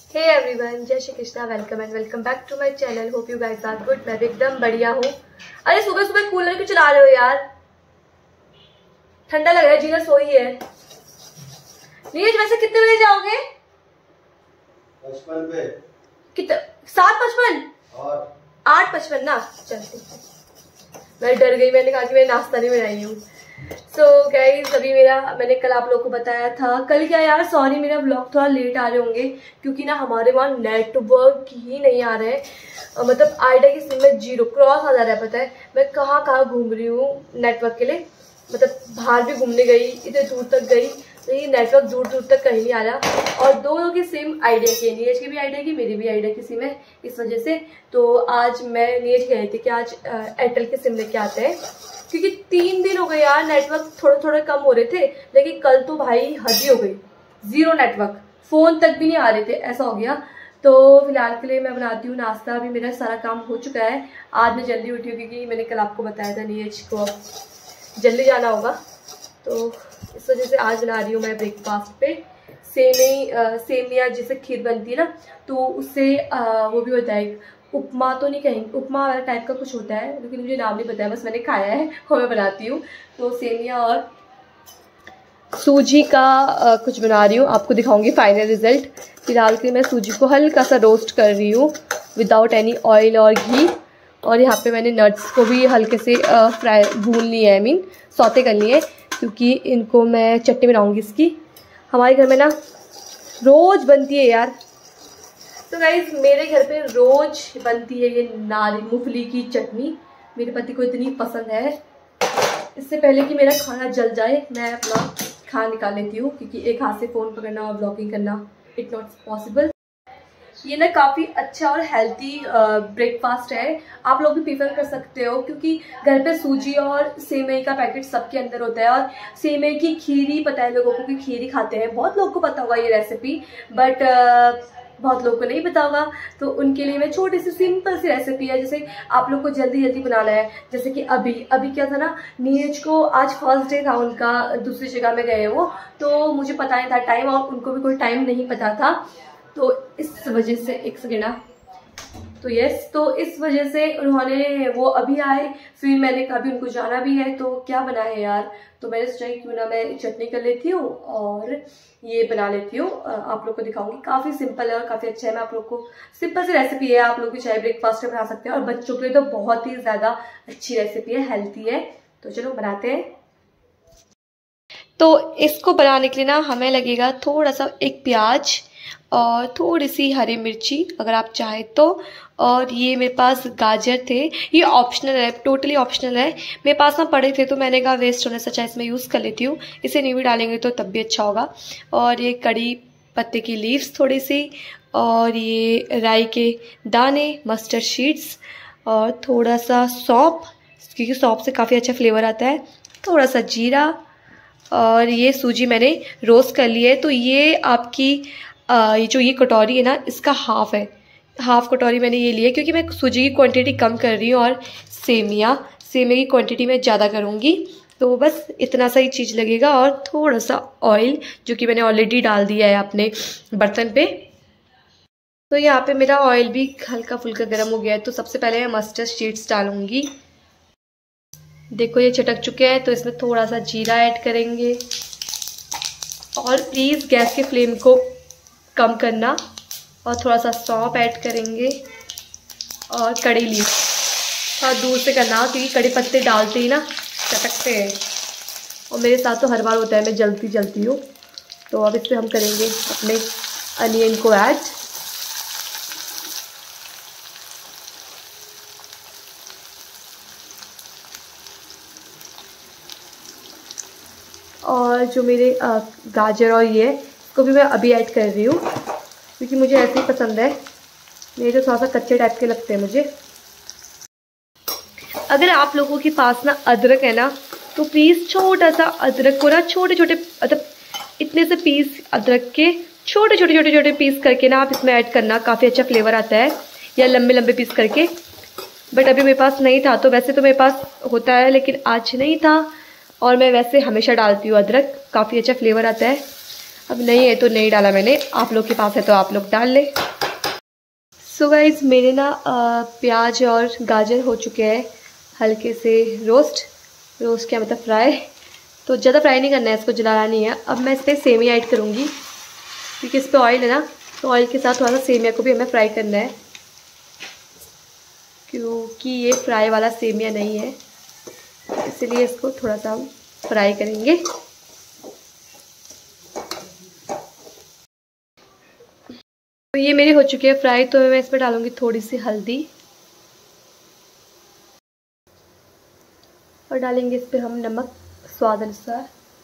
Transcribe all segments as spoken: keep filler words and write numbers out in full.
हे everyone, जय Shri Krishna. Welcome and welcome back to my channel. Hope you guys are good. मैं भी एकदम बढ़िया हूँ। अरे सुबह सुबह कूलर क्यों चला रहे हो यार? ठंडा लग रहा है। जीना सोई है। नीरज वैसे कितने बजे जाओगे? पचपन पे। कितना? सात पचपन और आठ पचपन ना। चलते मैं डर गई। मैंने कहा कि मैं नाश्ता नहीं बनाई हूँ। सो so, गाइस अभी मेरा मैंने कल आप लोगों को बताया था। कल क्या यार, सॉरी मेरा ब्लॉग थोड़ा लेट आ रहे होंगे क्योंकि ना हमारे वहाँ नेटवर्क ही नहीं आ रहा है। मतलब आइडिया की सिम में जीरो क्रॉस आ जा रहा है। पता है मैं कहाँ कहाँ घूम रही हूँ नेटवर्क के लिए। मतलब बाहर भी घूमने गई, इतने दूर तक गई, तो ये नेटवर्क दूर दूर तक कहीं नहीं आ रहा। और दोनों की सिम आइडिया की है, नीरज की भी आइडिया की, मेरी भी आइडिया की सिम है। इस वजह से तो आज मैं नीरज कह रही थी कि आज एयरटेल की सिम लेके आते हैं क्योंकि तीन दिन हो गए यार नेटवर्क थोड़े थोड़े कम हो रहे थे, लेकिन कल तो भाई हद ही हो गई। जीरो नेटवर्क, फोन तक भी नहीं आ रहे थे, ऐसा हो गया। तो फिलहाल के लिए मैं बनाती हूँ नाश्ता। अभी मेरा सारा काम हो चुका है। आज मैं जल्दी उठी हूँ क्योंकि मैंने कल आपको बताया था नीरज को जल्दी जाना होगा, तो इस वजह से आज बना रही हूँ मैं ब्रेकफास्ट पे सेवई सेमिया जैसे खीर बनती है ना, तो उससे आ, वो भी होता है उपमा, तो नहीं कहेंगे, उपमा वाला टाइप का कुछ होता है, लेकिन मुझे नाम नहीं पता है, बस मैंने खाया है और मैं बनाती हूँ। तो सेमिया और सूजी का आ, कुछ बना रही हूँ, आपको दिखाऊंगी फाइनल रिजल्ट। फिलहाल के मैं सूजी को हल्का सा रोस्ट कर रही हूँ विदाउट एनी ऑयल और घी। और यहाँ पे मैंने नट्स को भी हल्के से फ्राई भून लिया है, आई मीन सौते कर लिए, क्योंकि इनको मैं चटनी बनाऊंगी इसकी। हमारे घर में ना रोज बनती है यार। तो गाइज मेरे घर पे रोज बनती है ये नारी मूंगफली की चटनी। मेरे पति को इतनी पसंद है। इससे पहले कि मेरा खाना जल जाए मैं अपना खाना निकाल लेती हूँ, क्योंकि एक हाथ से फ़ोन पकड़ना और ब्लॉगिंग करना इट नॉट पॉसिबल। ये ना काफ़ी अच्छा और हेल्थी ब्रेकफास्ट है, आप लोग भी प्रीफर कर सकते हो, क्योंकि घर पे सूजी और सेवई का पैकेट सबके अंदर होता है। और सेवई की खीरी पता है लोगों को कि खीरी खाते हैं, बहुत लोगों को पता होगा ये रेसिपी, बट बहुत लोगों को नहीं पता होगा। तो उनके लिए मैं छोटी सी सिंपल सी रेसिपी है, जैसे आप लोग को जल्दी जल्दी बनाना है। जैसे कि अभी अभी क्या था ना, नीरज को आज फर्स्ट डे था उनका, दूसरी जगह में गए वो, तो मुझे पता नहीं था टाइम और उनको भी कोई टाइम नहीं पता था। तो इस वजह से एक सेकेंड ना, तो यस, तो इस वजह से उन्होंने वो अभी आए, फिर मैंने कहा अभी उनको जाना भी है, तो क्या बना है यार, तो मैंने सोचा क्यों ना मैं चटनी कर लेती हूँ और ये बना लेती हूँ, आप लोग को दिखाऊंगी। काफ़ी सिंपल है और काफ़ी अच्छा है। मैं आप लोग को सिंपल सी रेसिपी है, आप लोग भी चाहे ब्रेकफास्ट में बना सकते हैं, और बच्चों के लिए तो बहुत ही ज़्यादा अच्छी रेसिपी है, हेल्थी है। तो चलो बनाते हैं। तो इसको बनाने के लिए ना हमें लगेगा थोड़ा सा एक प्याज और थोड़ी सी हरी मिर्ची अगर आप चाहें तो, और ये मेरे पास गाजर थे, ये ऑप्शनल है, टोटली ऑप्शनल है। मेरे पास ना पड़े थे तो मैंने कहा वेस्ट होने से अच्छा इसमें यूज़ कर लेती हूँ, इसे नहीं भी डालेंगे तो तब भी अच्छा होगा। और ये कड़ी पत्ते की लीव्स थोड़ी सी, और ये राई के दाने, मस्टर्ड शीट्स, और थोड़ा सा सौंफ, क्योंकि सौंफ से काफ़ी अच्छा फ्लेवर आता है, थोड़ा सा जीरा, और ये सूजी मैंने रोस्ट कर ली है। तो ये आपकी आ, ये जो ये कटोरी है ना, इसका हाफ है, हाफ कटोरी मैंने ये लिया, क्योंकि मैं सूजी की क्वांटिटी कम कर रही हूँ और सेमिया सेमिया की क्वांटिटी मैं ज़्यादा करूँगी। तो बस इतना सा ही चीज़ लगेगा, और थोड़ा सा ऑयल जो कि मैंने ऑलरेडी डाल दिया है अपने बर्तन पे। तो यहाँ पे मेरा ऑयल भी हल्का फुल्का गर्म हो गया है। तो सबसे पहले मैं मस्टर्ड शीट्स डालूँगी। देखो ये चटक चुके हैं, तो इसमें थोड़ा सा जीरा ऐड करेंगे, और प्लीज़ गैस के फ्लेम को कम करना, और थोड़ा सा सौंफ ऐड करेंगे, और कड़ी लीफ थोड़ा दूर से करना, क्योंकि कड़ी पत्ते डालते ही ना चटकते हैं, और मेरे साथ तो हर बार होता है, मैं जलती जलती हूँ। तो अब इसमें हम करेंगे अपने अनियन को ऐड, और जो मेरे गाजर और ये को भी मैं अभी ऐड कर रही हूँ, क्योंकि मुझे ऐसे ही पसंद है, मेरे जो थोड़ा सा कच्चे टाइप के लगते हैं मुझे। अगर आप लोगों के पास ना अदरक है ना, तो प्लीज़ छोटा सा अदरक को ना छोटे छोटे, मतलब इतने से पीस अदरक के छोटे छोटे छोटे छोटे पीस करके ना आप इसमें ऐड करना, काफ़ी अच्छा फ्लेवर आता है, या लंबे लंबे पीस करके। बट अभी मेरे पास नहीं था, तो वैसे तो मेरे पास होता है, लेकिन आज नहीं था, और मैं वैसे हमेशा डालती हूँ अदरक, काफ़ी अच्छा फ्लेवर आता है। अब नहीं है तो नहीं डाला मैंने, आप लोग के पास है तो आप लोग डाल लें। सो गाइज मेरे ना प्याज और गाजर हो चुके हैं हल्के से रोस्ट। रोस्ट क्या मतलब फ्राई, तो ज़्यादा फ्राई नहीं करना है, इसको जलाना नहीं है। अब मैं इस पर सेमिया ऐड करूँगी क्योंकि इस पर ऑयल है ना, तो ऑयल के साथ थोड़ा सा सेमिया को भी हमें फ्राई करना है क्योंकि ये फ्राई वाला सेमिया नहीं है, इसलिए इसको थोड़ा सा हम फ्राई करेंगे। तो ये मेरे हो चुके हैं फ्राई, तो मैं इस पर डालूंगी थोड़ी सी हल्दी और डालेंगे इस पर हम नमक स्वाद अनुसार।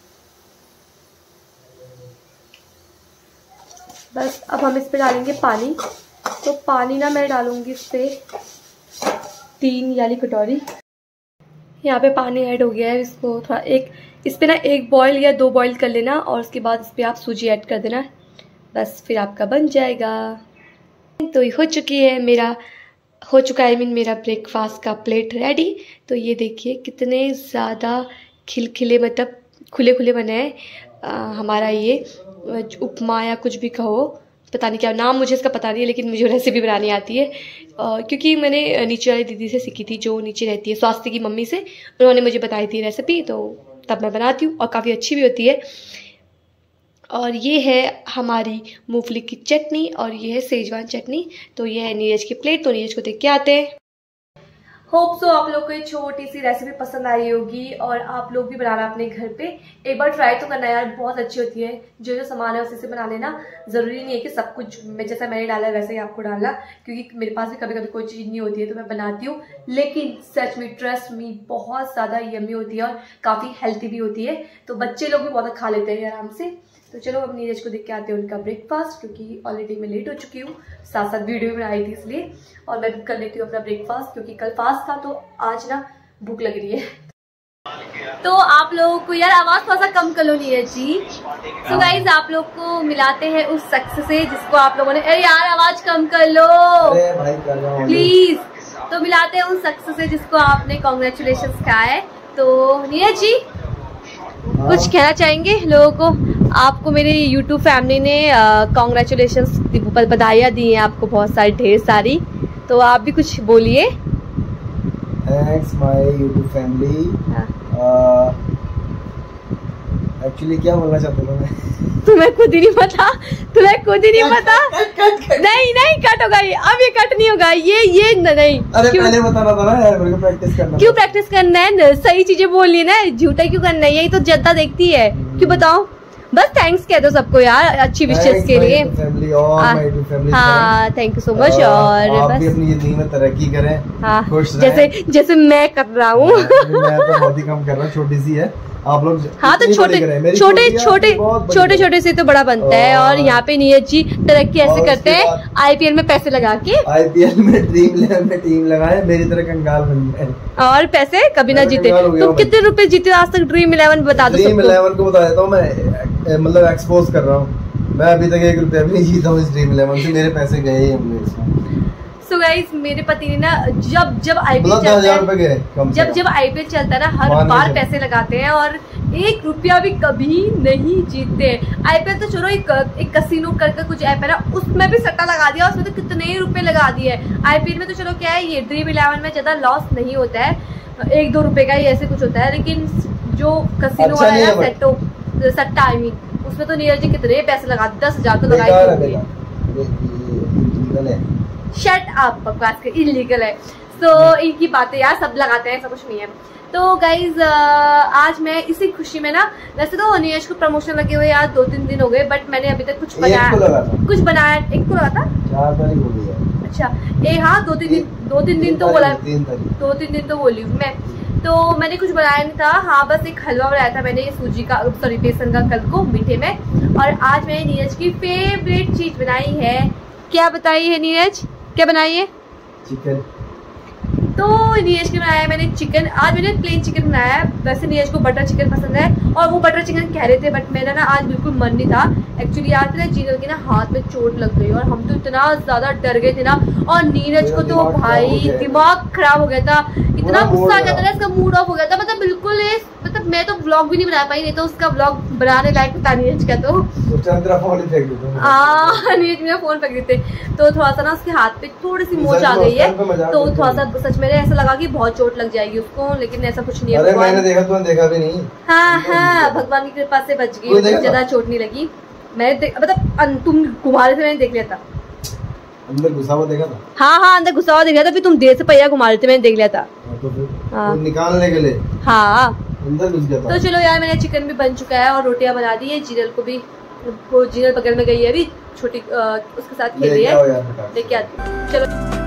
बस अब हम इस पे डालेंगे पानी। तो पानी ना मैं डालूंगी इस पर तीन यानी कटोरी। यहाँ पे पानी ऐड हो गया है, इसको थोड़ा एक इस पे ना एक बॉईल या दो बॉईल कर लेना और उसके बाद इस पर आप सूजी ऐड कर देना, बस फिर आपका बन जाएगा। तो ये हो चुकी है मेरा हो चुका है आई मीन मेरा ब्रेकफास्ट का प्लेट रेडी। तो ये देखिए कितने ज़्यादा खिलखिले मतलब खुले खुले बने हैं हमारा ये उपमा या कुछ भी कहो, पता नहीं क्या नाम मुझे इसका पता नहीं है, लेकिन मुझे रेसिपी बनानी आती है क्योंकि मैंने नीचे वाली दीदी से सीखी थी जो नीचे रहती है, स्वास्थ्य की मम्मी से, उन्होंने मुझे बताई थी रेसिपी, तो तब मैं बनाती हूँ और काफ़ी अच्छी भी होती है। और ये है हमारी मूंगफली की चटनी और ये है सेजवान चटनी। तो ये है नीरज की प्लेट, तो नीरज को देख के आते हैं। होप सो आप लोग को ये छोटी सी रेसिपी पसंद आई होगी और आप लोग भी बनाना अपने घर पे, एक बार ट्राई तो करना यार, बहुत अच्छी होती है। जो जो सामान है उसी से बना लेना, जरूरी नहीं है कि सब कुछ मैं जैसा मैंने डाला है वैसे ही आपको डालना, क्योंकि मेरे पास भी कभी कभी कोई चीज़ नहीं होती है तो मैं बनाती हूँ, लेकिन सच में ट्रस्ट मी बहुत ज़्यादा यम्मी होती है और काफ़ी हेल्थी भी होती है, तो बच्चे लोग भी बहुत खा लेते हैं आराम से। तो चलो अब नीरज को देख के आते हैं उनका ब्रेकफास्ट, क्योंकि ऑलरेडी मैं लेट हो चुकी हूँ, साथ साथ वीडियो भी बनाई थी इसलिए, और मैं भी कर लेती हूँ अपना ब्रेकफास्ट क्योंकि कल फास्ट था तो आज ना भूख लग रही है। तो आप लोगों को यार आवाज थोड़ा सा कम कर लो नीरज जी। सो गाइज आप लोग को मिलाते हैं उस शख्स से जिसको आप लोगों ने, अरे यार आवाज कम कर लो प्लीज। तो मिलाते हैं उस शख्स से जिसको आपने कॉन्ग्रेचुलेशन कहा है। तो नीरज जी कुछ कहना चाहेंगे लोगों को? आपको मेरी यूट्यूब फैमिली ने कॉन्ग्रेचुलेशंस बधाइयाँ दी हैं आपको बहुत सारी, ढेर सारी, तो आप भी कुछ बोलिए। Thanks my YouTube family. Actually क्या बोलना चाहते हो मैं? तुम्हें खुद ही नहीं पता, तुम्हें खुद ही नहीं पता। नहीं नहीं कट होगा ये, अब ये कट नहीं होगा ये ये नहीं। अरे पहले बताना था ना यार, मेरे को प्रैक्टिस करना। क्यों प्रैक्टिस करना है, सही चीजें बोलनी है ना, झूठा क्यों करना है, यही तो जनता देखती है। क्यों बताओ, बस थैंक्स कह दो सबको यार अच्छी विशेष के लिए। हाँ थैंक यू सो मच। और आप बस भी अपनी जिंदगी में तरक्की करें। हाँ खुश जैसे जैसे मैं कर रहा हूँ। मैं तो बहुत ही कम कर रहा हूँ, छोटी सी है आप लोग। हाँ तो छोटे छोटे छोटे छोटे छोटे से तो बड़ा बनता है। और यहाँ पे नीरज जी तरक्की ऐसे करते हैं आईपीएल में पैसे लगा के, आईपीएल में ड्रीम इलेवन में टीम लगाए, मेरी तरह कंगाल बन गए और पैसे कभी ना जीते। तुम कितने रुपए जीते आज तक ड्रीम इलेवन बता दो। ड्रीम इलेवन को बता देता हूँ मैं, मतलब एक्सपोज कर रहा हूँ, मैं अभी तक एक रुपया भी नहीं जीता हूँ इस ड्रीम इलेवन से, मेरे पैसे गए ही होंगे इसमें। सो गाइस मेरे पति ने ना जब जब आईपीएल चलता है, जब जब आईपीएल चलता है ना हर बार पैसे लगाते हैं और एक रुपया भी कभी नहीं जीतते। आईपीएल तो चलो एक, एक कसिनो करके कुछ ऐप है ना, उसमें भी सट्टा लगा दिया, उसमें तो कितने ही रुपए लगा दिए। आईपीएल में तो चलो क्या है, ये ड्रीम इलेवन में ज्यादा लॉस नहीं होता है, एक दो रुपए का ही ऐसे कुछ होता है, लेकिन जो कसिनो वाला है सेट्टो सट्टा आई मीन, उसमें तो नीरज जी कितने पैसे लगा दिए, दस हजार तो लगाए। शट अप, बकवास कर, इलीगल है। तो इनकी बातें यार सब लगाते हैं, ऐसा कुछ नहीं है। तो गाइज आज मैं इसी खुशी में ना, वैसे तो नीरज को प्रमोशन लगे हुए यार दो तीन दिन हो गए, बट मैंने अभी तक कुछ बनाया कुछ बनाया एक को लगा था चार तारीख हो गई है। अच्छा ए हाँ दो तीन दिन दो तीन दिन तो बोला, दो तीन दिन तो बोली हूँ मैं। तो मैंने कुछ बनाया नहीं था, हाँ बस एक हलवा बनाया था मैंने सूजी का, सॉरी बेसन का कल को मीठे में। और आज मैंने नीरज की फेवरेट चीज बनाई है। क्या बताई है नीरज, क्या बनाई है? चिकन। तो नीरज के बनाया है मैंने चिकन, आज मैंने प्लेन चिकन बनाया है। वैसे नीरज को बटर चिकन पसंद है और वो बटर चिकन कह रहे थे, बट मेरा ना आज बिल्कुल मन नहीं था। एक्चुअली आज ना जीनल के ना हाथ में चोट लग गई और हम तो इतना ज्यादा डर गए थे ना, और नीरज को तो भाई दिमाग खराब हो गया था, इतना गुस्सा आ गया था ना, इसका मूड ऑफ हो गया था, मतलब बिल्कुल मतलब मैं तो व्लॉग भी नहीं बना पाई, नहीं तो उसका व्लॉग बनाने लायक पता नहीं है इसका। तो फोन ही फेंक देते हाँ नीरज मेरा फोन फेंक देते। तो थोड़ा सा ना उसके हाथ पे थोड़ी सी मोच आ गई है, तो थोड़ा सा सच में ऐसा लगा कि बहुत चोट लग जाएगी उसको, लेकिन ऐसा कुछ नहीं है। अरे मैंने देखा, तुमने देखा भी नहीं। हाँ हाँ भगवान की कृपा से बच गई, ज्यादा चोट नहीं लगी। मैं मतलब तुम घुमा रहे थे, मैंने देख लिया था। अंदर घुसा हुआ देखा था? हाँ हाँ अंदर घुसा हुआ देख लिया था, फिर तुम देर से पहिया घुमा रहे थे, मैंने देख लिया था। तो फिर हाँ। निकालने के लिए हाँ अंदर घुस गया था। तो चलो यार मेरा चिकन भी बन चुका है और रोटियां बना दी है। जीरल को भी, वो जीरल बगल में गई है अभी, छोटी उसके साथ खेल रही है, लेके आती। चलो